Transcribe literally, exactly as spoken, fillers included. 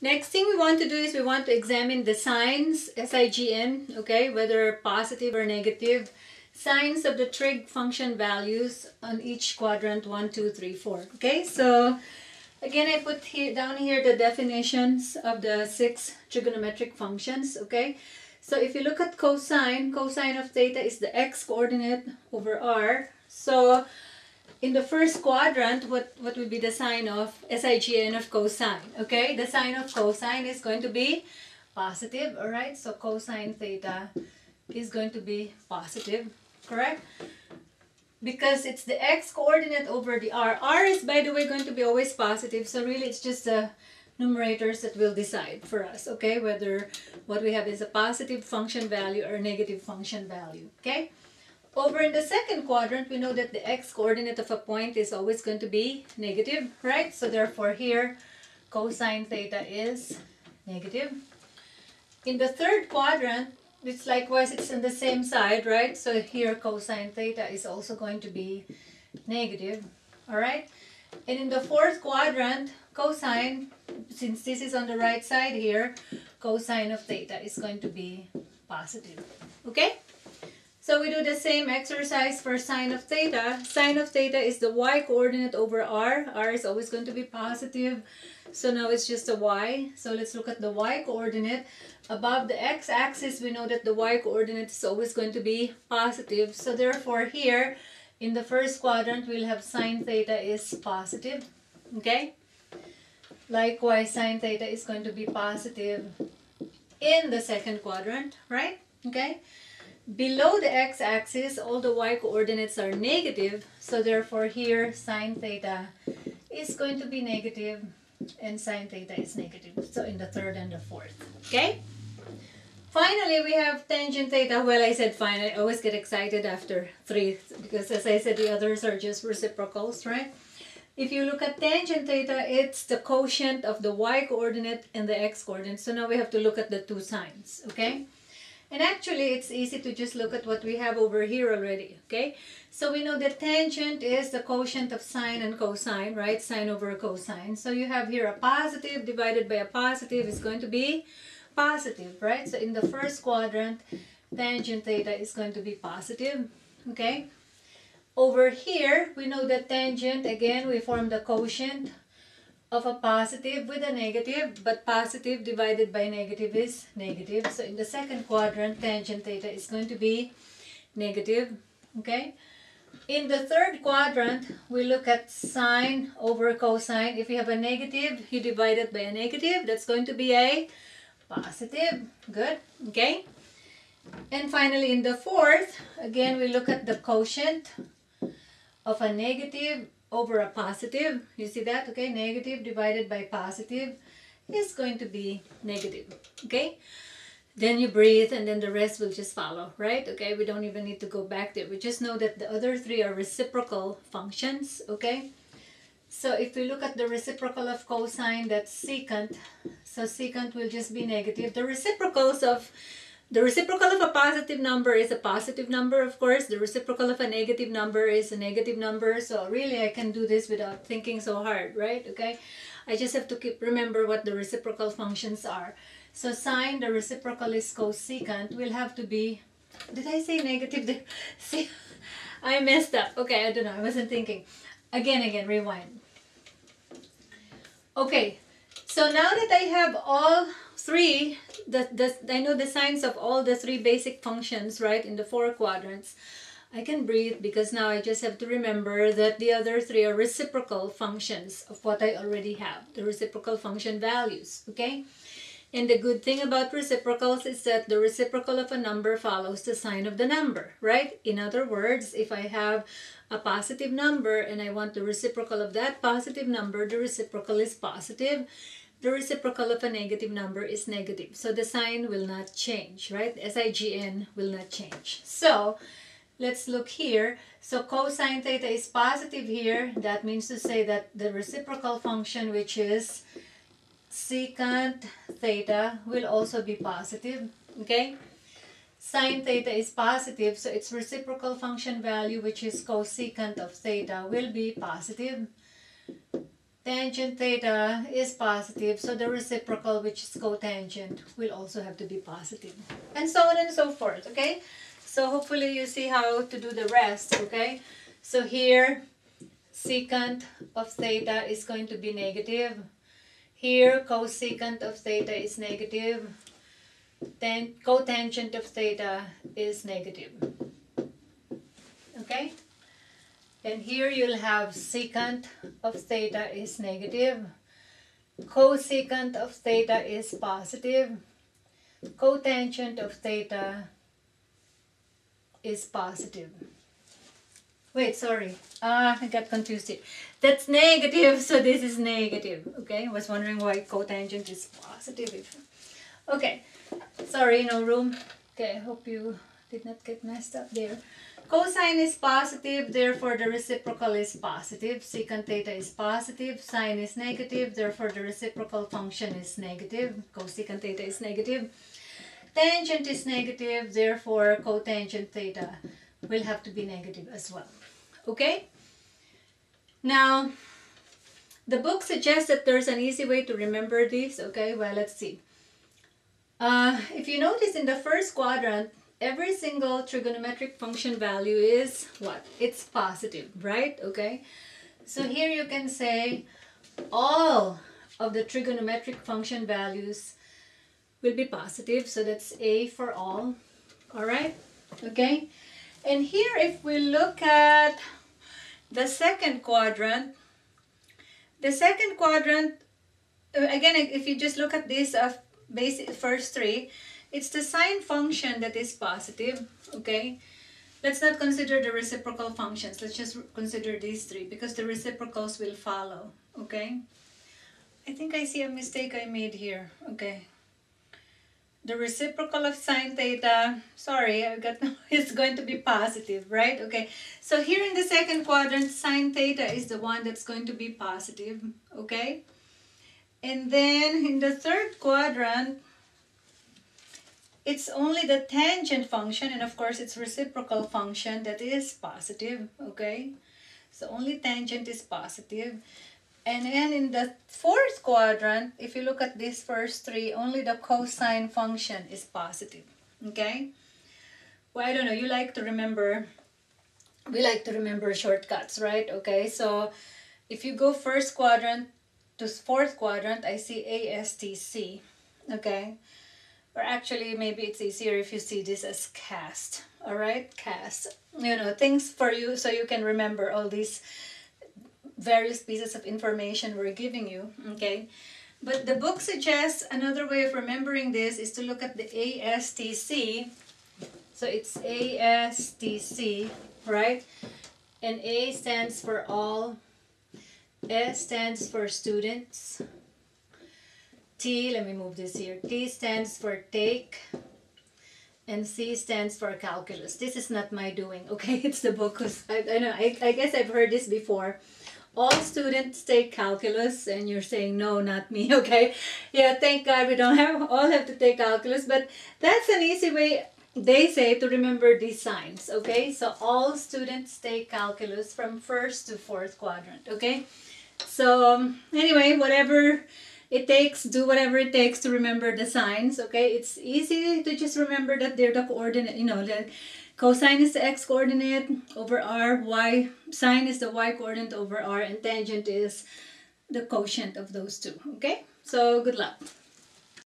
Next thing we want to do is we want to examine the signs, S I G N, okay, whether positive or negative, signs of the trig function values on each quadrant one, two, three, four. Okay, so again I put here down here the definitions of the six trigonometric functions. Okay, so if you look at cosine, cosine of theta is the x coordinate over r. So in the first quadrant, what, what would be the sign of S I G N of cosine? Okay, the sign of cosine is going to be positive, alright? So cosine theta is going to be positive, correct? Because it's the x coordinate over the r. R is, by the way, going to be always positive, so really it's just the numerators that will decide for us, okay? Whether what we have is a positive function value or a negative function value, okay? Over in the second quadrant, we know that the x-coordinate of a point is always going to be negative, right? So therefore here, cosine theta is negative. In the third quadrant, it's likewise, it's on the same side, right? So here, cosine theta is also going to be negative, all right? And in the fourth quadrant, cosine, since this is on the right side here, cosine of theta is going to be positive, okay? So we do the same exercise for sine of theta. Sine of theta is the y-coordinate over r. R is always going to be positive. So now it's just a y. So let's look at the y-coordinate. Above the x-axis, we know that the y-coordinate is always going to be positive. So therefore here, in the first quadrant, we'll have sine theta is positive. Okay? Likewise, sine theta is going to be positive in the second quadrant, right? Okay? Below the x-axis, all the y-coordinates are negative, so therefore here sine theta is going to be negative and sine theta is negative. So in the third and the fourth, okay? Finally, we have tangent theta. Well, I said fine, I always get excited after three because as I said, the others are just reciprocals, right? If you look at tangent theta, it's the quotient of the y-coordinate and the x-coordinate. So now we have to look at the two signs, okay? And actually, it's easy to just look at what we have over here already, okay? So we know that tangent is the quotient of sine and cosine, right? Sine over cosine. So you have here a positive divided by a positive is going to be positive, right? So in the first quadrant, tangent theta is going to be positive, okay? Over here, we know that tangent, again, we form the quotient of a positive with a negative, but positive divided by negative is negative. So in the second quadrant, tangent theta is going to be negative, okay? In the third quadrant, we look at sine over cosine. If you have a negative, you divide it by a negative. That's going to be a positive. Good, okay? And finally, in the fourth, again, we look at the quotient of a negative over a positive. You see that? Okay, negative divided by positive is going to be negative. Okay, then you breathe and then the rest will just follow, right? Okay, we don't even need to go back there. We just know that the other three are reciprocal functions. Okay, so if we look at the reciprocal of cosine, that's secant. So secant will just be negative. The reciprocals of The reciprocal of a positive number is a positive number, of course. The reciprocal of a negative number is a negative number. So really, I can do this without thinking so hard, right? Okay, I just have to keep remember what the reciprocal functions are. So sine, the reciprocal is cosecant, will have to be, did I say negative there? See, I messed up. Okay, I don't know. I wasn't thinking. Again, again, rewind. Okay, so now that I have all three, the, the, I know the signs of all the three basic functions, right, in the four quadrants, I can breathe because now I just have to remember that the other three are reciprocal functions of what I already have, the reciprocal function values, okay? And the good thing about reciprocals is that the reciprocal of a number follows the sign of the number, right? In other words, if I have a positive number and I want the reciprocal of that positive number, the reciprocal is positive. The reciprocal of a negative number is negative. So the sign will not change, right? S I G N will not change. So let's look here. So cosine theta is positive here. That means to say that the reciprocal function, which is secant theta, will also be positive, okay? Sine theta is positive, so its reciprocal function value, which is cosecant of theta, will be positive. tangent theta is positive, so the reciprocal, which is cotangent, will also have to be positive. And so on and so forth, okay? So hopefully you see how to do the rest, okay? So here, secant of theta is going to be negative. Here, cosecant of theta is negative. Then cotangent of theta is negative. Okay? And here you'll have secant of theta is negative. Cosecant of theta is positive. Cotangent of theta is positive. Wait, sorry. Ah, I got confused here. That's negative, so this is negative. Okay, I was wondering why cotangent is positive. Okay, sorry, no room. Okay, I hope you did not get messed up there. Cosine is positive, therefore the reciprocal is positive. Secant theta is positive, sine is negative, therefore the reciprocal function is negative. Cosecant theta is negative. Tangent is negative, therefore cotangent theta will have to be negative as well. Okay? Now, the book suggests that there's an easy way to remember these. Okay, well, let's see. Uh, if you notice in the first quadrant, every single trigonometric function value is what? It's positive, right? Okay. So here you can say all of the trigonometric function values will be positive. So that's A for all. All right. Okay. And here if we look at the second quadrant, the second quadrant, again, if you just look at this uh, basic first three, it's the sine function that is positive, okay? Let's not consider the reciprocal functions. Let's just consider these three because the reciprocals will follow, okay? I think I see a mistake I made here, okay? The reciprocal of sine theta, sorry, I got, it's going to be positive, right? Okay, so here in the second quadrant, sine theta is the one that's going to be positive, okay? And then in the third quadrant, it's only the tangent function, and of course its reciprocal function that is positive, okay? So only tangent is positive. And then in the fourth quadrant, if you look at these first three, only the cosine function is positive, okay? Well, I don't know, you like to remember, we like to remember shortcuts, right? Okay, so if you go first quadrant to fourth quadrant, I see A S T C, okay? Or actually, maybe it's easier if you see this as cast, all right? Cast, you know, things for you so you can remember all these various pieces of information we're giving you, okay? But the book suggests another way of remembering this is to look at the A S T C. So it's A S T C, right? And A stands for all, S stands for students, T, let me move this here, T stands for take, and C stands for calculus. This is not my doing, okay? It's the book. I, I know, I, I guess I've heard this before. All students take calculus, and you're saying, no, not me, okay? Yeah, thank God we don't have all have to take calculus, but that's an easy way, they say, to remember these signs, okay? So all students take calculus from first to fourth quadrant, okay? So um, anyway, whatever it takes, do whatever it takes to remember the signs, okay? It's easy to just remember that they're the coordinate, you know, the cosine is the x coordinate over r, y, sine is the y coordinate over r, and tangent is the quotient of those two, okay? So good luck.